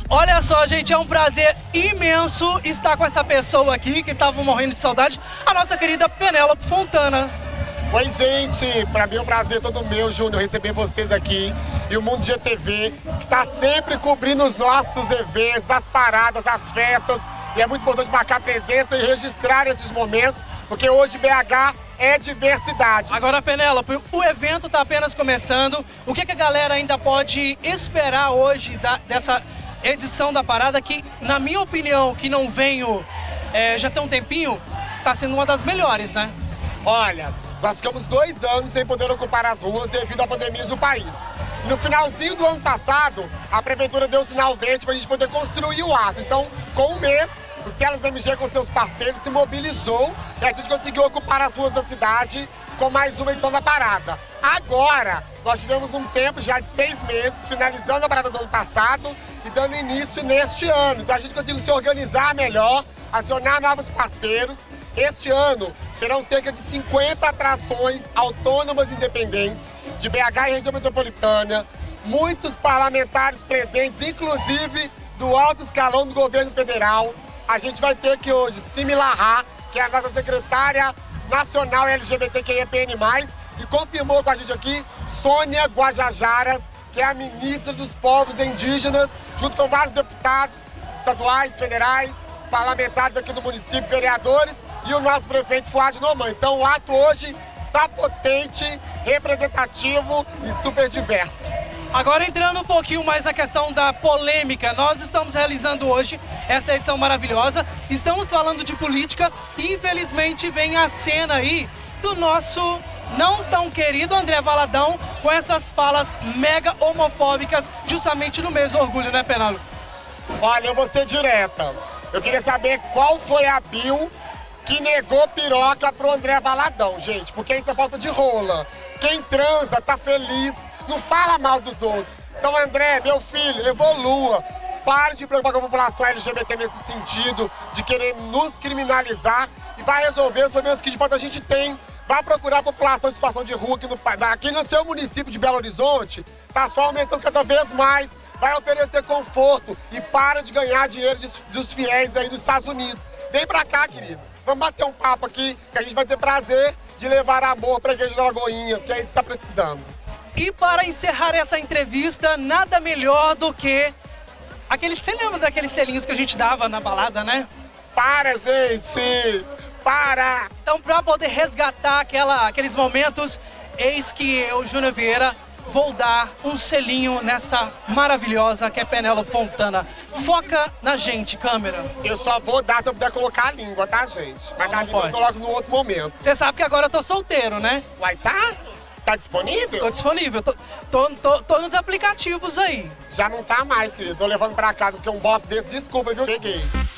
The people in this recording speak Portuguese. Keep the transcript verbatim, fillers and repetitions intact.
Olha só, gente, é um prazer imenso estar com essa pessoa aqui que tava morrendo de saudade, a nossa querida Penélope Fontana. Oi, gente, pra mim é um prazer todo meu, Júnior, receber vocês aqui e o Mundo G T V, que tá sempre cobrindo os nossos eventos, as paradas, as festas, e é muito importante marcar presença e registrar esses momentos, porque hoje B H é diversidade. Agora, Penélope, o evento tá apenas começando, o que, que a galera ainda pode esperar hoje da, dessa edição da parada, que, na minha opinião, que não venho é, já tem um tempinho, tá sendo uma das melhores, né? Olha, nós ficamos dois anos sem poder ocupar as ruas devido à pandemia do país. No finalzinho do ano passado, a prefeitura deu o sinal verde para a gente poder construir o ato. Então, com um mês, o Cielos M G com seus parceiros se mobilizou e a gente conseguiu ocupar as ruas da cidade com mais uma edição da parada. Agora, nós tivemos um tempo já de seis meses, finalizando a parada do ano passado e dando início neste ano. Então a gente conseguiu se organizar melhor, acionar novos parceiros. Este ano serão cerca de cinquenta atrações autônomas independentes de B H e região metropolitana, muitos parlamentares presentes, inclusive do alto escalão do governo federal. A gente vai ter aqui hoje Simi Larra, que é a nossa secretária nacional L G B T Q I A P N mais, e confirmou com a gente aqui Sônia Guajajaras, que é a ministra dos povos indígenas, junto com vários deputados estaduais, federais, parlamentares aqui do município, vereadores, e o nosso prefeito Fuad Noman. Então o ato hoje está potente, representativo e super diverso. Agora, entrando um pouquinho mais na questão da polêmica, nós estamos realizando hoje essa edição maravilhosa, estamos falando de política e infelizmente vem a cena aí do nosso não tão querido André Valadão com essas falas mega homofóbicas justamente no mês do orgulho, né, Penélope? Olha, eu vou ser direta. Eu queria saber qual foi a bio que negou piroca pro André Valadão, gente, porque isso é falta de rola. Quem transa tá feliz, não fala mal dos outros. Então, André, meu filho, evolua. Pare de preocupar com a população L G B T nesse sentido, de querer nos criminalizar, e vai resolver os problemas que de fato a gente tem. Vai procurar a população em situação de rua aqui no, aqui no seu município de Belo Horizonte, tá só aumentando cada vez mais. Vai oferecer conforto e para de ganhar dinheiro de, dos fiéis aí nos Estados Unidos. Vem pra cá, querido. Vamos bater um papo aqui, que a gente vai ter prazer de levar amor pra Igreja da Lagoinha, que é isso que tá precisando. E para encerrar essa entrevista, nada melhor do que aquele... Você lembra daqueles selinhos que a gente dava na balada, né? Para, gente! Para! Então, para poder resgatar aquela, aqueles momentos, eis que eu, Júnior Vieira, vou dar um selinho nessa maravilhosa que é Penélope Fontana. Foca na gente, câmera. Eu só vou dar se eu puder colocar a língua, tá, gente? Mas a língua eu coloco no outro momento. Você sabe que agora eu tô solteiro, né? Uai, tá? Tá disponível? Tô disponível. Tô, tô, tô, tô nos aplicativos aí. Já não tá mais, querido. Tô levando pra casa porque um bofe desse, desculpa, viu? Peguei.